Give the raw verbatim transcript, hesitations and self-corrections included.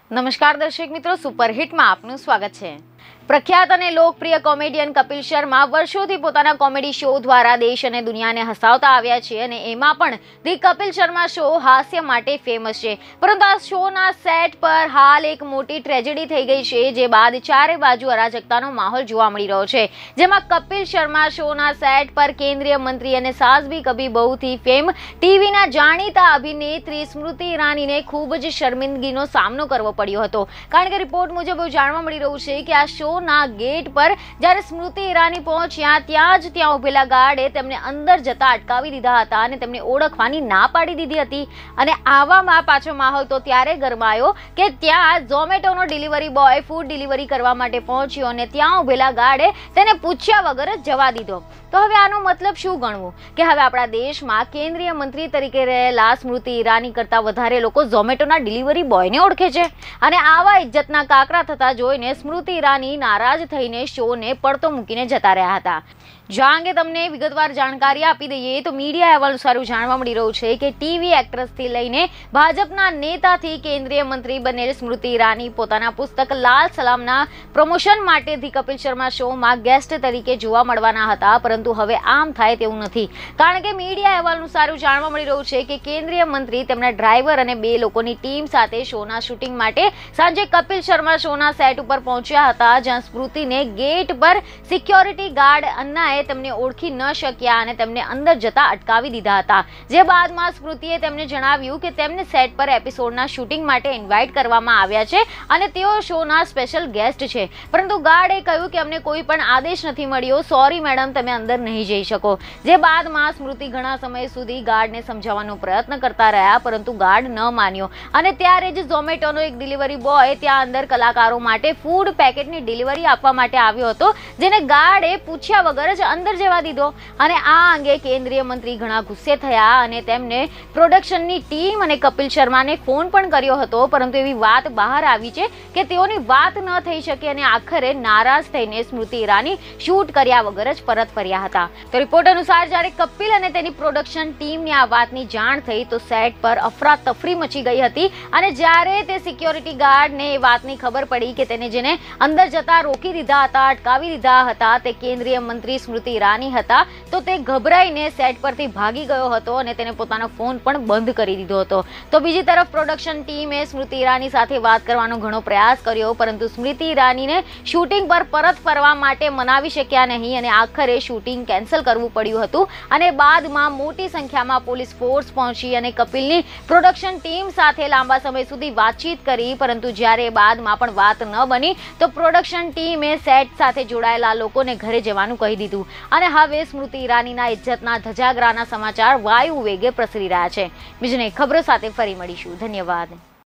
નમસ્કાર દર્શક મિત્રો, સુપરહિટમાં આપનું સ્વાગત છે। પ્રખ્યાત અને લોકપ્રિય કોમેડિયન કપિલ શર્મા વર્ષોથી પોતાના કોમેડી શો દ્વારા દેશ અને દુનિયાને હસાવતા આવ્યા છે અને એમાં પણ ધી કપિલ શર્મા શો હાસ્ય માટે ફેમસ છે। પરંતુ આ શોના સેટ પર હાલ એક મોટી ટ્રેજેડી થઈ ગઈ છે, જે બાદ ચારે બાજુ અરાજકતાનો માહોલ જોવા મળી રહ્યો છે। જેમાં કપિલ શર્મા શોના સેટ પર કેન્દ્રીય મંત્રી અને સાસ ભી કભી બહુથી ફેમ ટીવીના જાણીતા અભિનેત્રી સ્મૃતિ ઈરાનીને ખૂબ જ શર્મિંદગીનો સામનો કરવો પડ્યો હતો, કારણ કે રિપોર્ટ મુજબ એવું જાણવા મળી રહ્યું છે કે આ શો ના ગેટ પર જ્યારે સ્મૃતિ ઈરાની પહોંચ્યા ત્યાં જ ત્યાં ઉભેલા ગાર્ડે તેમને અંદર જતા અટકાવી દીધા હતા અને તેમને ઓળખવાની ના પાડી દીધી હતી। અને આવામાં પાછો માહોલ તો ત્યારે ગરમાયો કે ત્યાં ઝોમેટોનો ડિલિવરી બોય ફૂડ ડિલિવરી કરવા માટે પહોંચ્યો અને ત્યાં ઉભેલા ગાર્ડે તેને પૂછ્યા વગર જ જવા દીધો। તો હવે આનો મતલબ શું ગણવું કે હવે આપણા દેશમાં કેન્દ્રીય મંત્રી તરીકે રહેલા સ્મૃતિ ઈરાની કરતા વધારે લોકો ઝોમેટોના ડિલિવરી બોયને ઓળખે છે અને આવા ઇજ્જતના કાકરા થતા જોઈને સ્મૃતિ ઈરાની નારાજ થઈને શોને પડતો મૂકીને જતા રહ્યા હતા। જો આ અંગે તમને વિગતવાર જાણકારી આપી દઈએ તો મીડિયા અહેવાલ અનુસાર જાણવા મળી રહ્યું છે કે ટીવી એક્ટ્રેસથી લઈને ભાજપના નેતાથી કેન્દ્રીય મંત્રી બનેલ સ્મૃતિ ઈરાની પોતાના પુસ્તક લાલ સલામના પ્રમોશન માટે ધી કપિલ શર્મા શોમાં ગેસ્ટ તરીકે જોવા મળવાના હતા, પરંતુ હવે આમ થાય તેવું નથી, કારણ કે મીડિયા અહેવાલ અનુસાર જાણવા મળી રહ્યું છે કે કેન્દ્રીય મંત્રી તેમના ડ્રાઈવર અને બે લોકોની ટીમ સાથે શોના શૂટિંગ માટે સાંજે કપિલ શર્મા શોના સેટ ઉપર પહોંચ્યા હતા, જ્યાં સ્મૃતિને ગેટ પર સિક્યોરિટી ગાર્ડ અન્નાએ તેમને ઓળખી ન શક્યા અને તેમને અંદર જતા અટકાવી દીધા હતા। જે બાદમાં સ્મૃતિએ તેમને જણાવ્યું કે તેમને સેટ પર એપિસોડના શૂટિંગ માટે ઇન્વાઇટ કરવામાં આવ્યા છે અને તેઓ શોના સ્પેશિયલ ગેસ્ટ છે, પરંતુ ગાર્ડે કહ્યું કે અમને કોઈ પણ આદેશ નથી મળ્યો, સોરી મેડમ, તમે અંદર નહીં જઈ શકો। જે બાદમાં સ્મૃતિ ઘણા સમય સુધી ગાર્ડને સમજાવવાનો પ્રયત્ન કરતા રહ્યા, પરંતુ ગાર્ડ ન માન્યો અને ત્યારે જ ઝોમેટોનો એક ડિલિવરી બોય ત્યાં અંદર કલાકારો માટે ફૂડ પેકેટની ડિલિવરી આપવા માટે આવ્યો હતો, જેને ગાર્ડે પૂછ્યા વગર જ અંદર જવા દીધો। અને આ અંગે કેન્દ્રીય મંત્રી ઘણા ગુસ્સે થયા અને તેમને પ્રોડક્શનની ટીમ અને કપિલ શર્માને ફોન પણ કર્યો હતો, પરંતુ એવી વાત બહાર આવી છે કે તેઓની વાત ન થઈ શકે અને આખરે નારાજ થઈને સ્મૃતિ ઈરાની શૂટ કર્યા વગર જ પરત ફર્યા હતા। તો રિપોર્ટ અનુસાર જ્યારે કપિલ અને તેની પ્રોડક્શન ટીમને આ વાતની જાણ થઈ તો સેટ પર અફરાતફરી મચી ગઈ હતી અને જ્યારે તે સિક્યોરિટી ગાર્ડને એ વાતની ખબર પડી કે તેને જેને અંદર જતા રોકી દીધા હતા, અટકાવી દીધા હતા, તે કેન્દ્રીય મંત્રી સ્મૃતિ ઈરાની હતા, તો તે ગભરાઈને સેટ પરથી ભાગી ગયો હતો અને તેને પોતાનો ફોન પણ બંધ કરી દીધો હતો। તો બીજી તરફ પ્રોડક્શન ટીમે સ્મૃતિ ઈરાની સાથે વાત કરવાનો ઘણો પ્રયાસ કર્યો, પરંતુ સ્મૃતિ ઈરાનીને શૂટિંગ પર પરત ફરવા માટે મનાવી શક્યા નહીં અને આખરે શૂટિંગ કેન્સલ કરવું પડ્યું હતું। અને બાદમાં મોટી સંખ્યામાં પોલીસ ફોર્સ પહોંચી અને કપિલની પ્રોડક્શન ટીમ સાથે લાંબા સમય સુધી વાતચીત કરી, પરંતુ જ્યારે બાદમાં પણ વાત ન બની તો પ્રોડક્શન ટીમે સેટ સાથે જોડાયેલા લોકોને ઘરે જવાનું કહી દીધું અને હવે સ્મૃતિ ઈરાનીના ઇજ્જતના ધજાગરાના સમાચાર વાયુ વેગે પ્રસરી રહ્યા છે। બીજને ખબરો સાથે ફરી મળીશું। ધન્યવાદ।